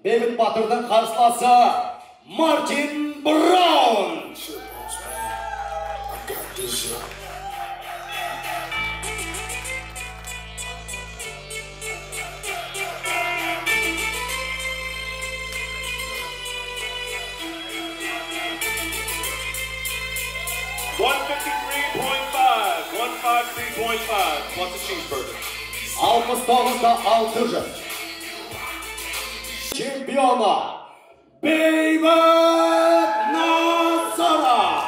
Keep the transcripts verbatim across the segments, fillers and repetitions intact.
Бейбит Батырдың қарсыласы Мартин Браун. one fifty-three point five, one fifty-three point five. What's a cheeseburger? алпыс тоғызда алты жүз. Чемпионы Бейбита Назарова.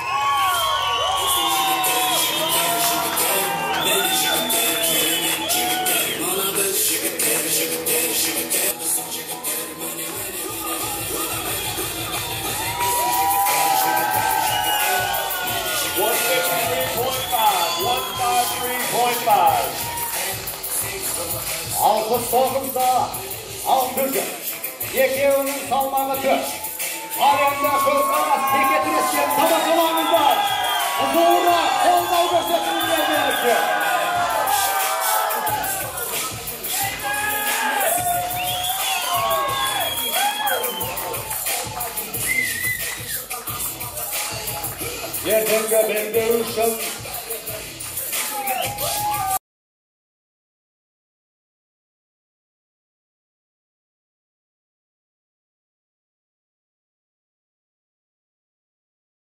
one fifty-three point five, one fifty-three point five. алпыс тоғызда алты жүз. Екеуінің салмағы төрт. Аренда көзқарас теке тірескен табақалаңыздар. Қызуыра қолдау көрсетілген берікке. Ертеңгі белдеу үшін